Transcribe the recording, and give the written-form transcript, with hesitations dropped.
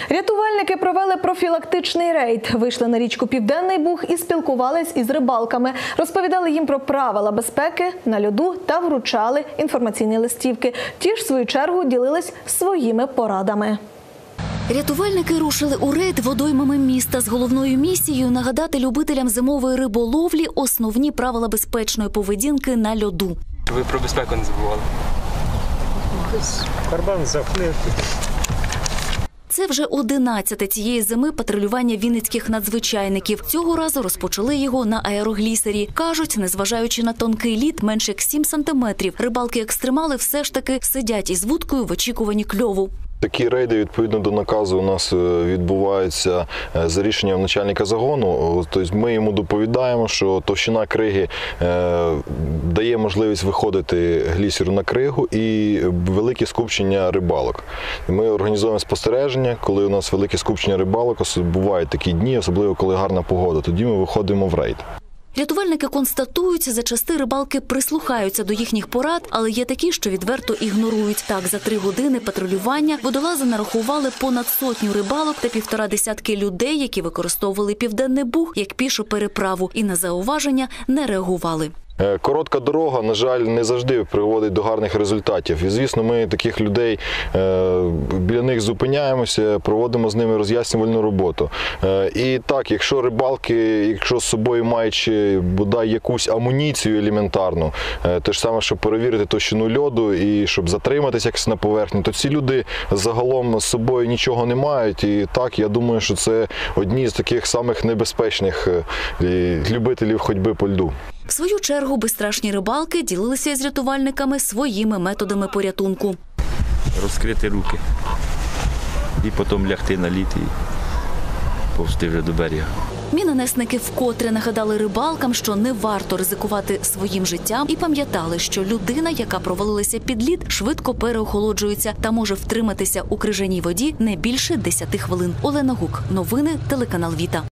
Рятувальники провели профілактичний рейд. Вийшли на річку Південний Буг і спілкувались із рибалками. Розповідали їм про правила безпеки на льоду та вручали інформаційні листівки. Ті ж, в свою чергу, ділились своїми порадами. Рятувальники рушили у рейд водоймами міста з головною місією нагадати любителям зимової риболовлі основні правила безпечної поведінки на льоду. Ви про безпеку не забували? Карбан заплив. Це вже 11-те цієї зими патрулювання вінницьких надзвичайників. Цього разу розпочали його на аероглісері. Кажуть, незважаючи на тонкий лід менше як 7 сантиметрів, рибалки-екстремали все ж таки сидять із вудкою в очікуванні кльову. Такі рейди, відповідно до наказу, у нас відбуваються за рішенням начальника загону. Тобто ми йому доповідаємо, що товщина криги дає можливість виходити глісеру на кригу і велике скупчення рибалок. Ми організовуємо спостереження, коли у нас велике скупчення рибалок, бувають такі дні, особливо коли гарна погода, тоді ми виходимо в рейд. Рятувальники констатують, зачасти рибалки прислухаються до їхніх порад, але є такі, що відверто ігнорують. Так, за 3 години патрулювання водолази нарахували понад 100 рибалок та 1,5 десятки людей, які використовували Південний Буг як пішу переправу і на зауваження не реагували. Коротка дорога, на жаль, не завжди приводить до гарних результатів. І, звісно, ми таких людей, біля них зупиняємося, проводимо з ними роз'яснювальну роботу. І так, якщо рибалки, якщо з собою маючи бодай якусь амуніцію елементарну, те ж саме, щоб перевірити товщину льоду і щоб затриматися якось на поверхні, то ці люди загалом з собою нічого не мають. І так, я думаю, що це одні з таких самих небезпечних любителів ходьби по льду. В свою чергу безстрашні рибалки ділилися з рятувальниками своїми методами порятунку. Розкрити руки і потім лягти на лід і повзти вже до берега. Мінонесники вкотре нагадали рибалкам, що не варто ризикувати своїм життям і пам'ятали, що людина, яка провалилася під лід, швидко переохолоджується та може втриматися у крижаній воді не більше 10 хвилин. Олена Гук. Новини, телеканал Віта.